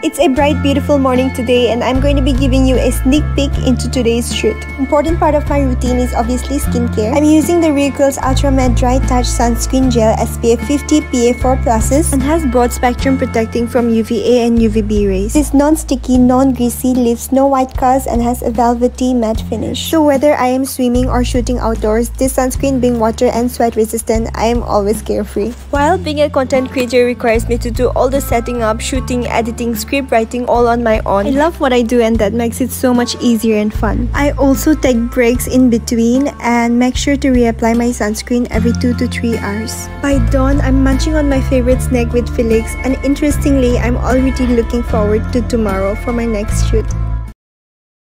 It's a bright, beautiful morning today, and I'm going to be giving you a sneak peek into today's shoot. Important part of my routine is obviously skincare. I'm using the Breakouts Ultra Matte Dry Touch Sunscreen Gel SPF 50 PA4+, and has broad spectrum protecting from UVA and UVB rays. It's non-sticky, non-greasy, leaves no white cast, and has a velvety matte finish. So whether I am swimming or shooting outdoors, this sunscreen being water and sweat resistant, I am always carefree. While being a content creator requires me to do all the setting up, shooting, editing, script writing all on my own, I love what I do, and that makes it so much easier and fun. I also take breaks in between and make sure to reapply my sunscreen every 2 to 3 hours. By dawn, I'm munching on my favorite snack with Felix, and interestingly, I'm already looking forward to tomorrow for my next shoot.